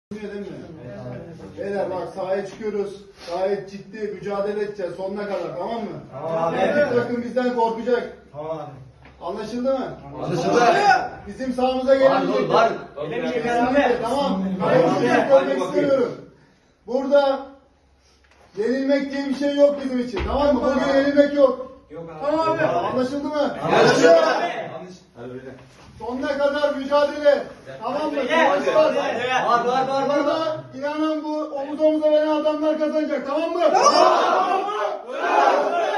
Değil mi? Beyler bak sahaya çıkıyoruz. Gayet ciddi mücadele edeceğiz sonuna kadar, tamam mı? Tamam. Bir takım bizden korkacak. Tamam. Anlaşıldı mı? Anlaşıldı. Bizim sahamıza gelemeyecek. Tamam. Hayır, görmek istemiyorum. Burada yenilmek diye bir şey yok bizim için. Tamam mı? Bugün yenilmek yok. Tamam abi. Anlaşıldı mı? Anlaşıldı. Sonuna kadar mücadele. Tamam mı? Var. Burada inanan bu omuz omuza veren adamlar kazanacak. Tamam mı? Tamam.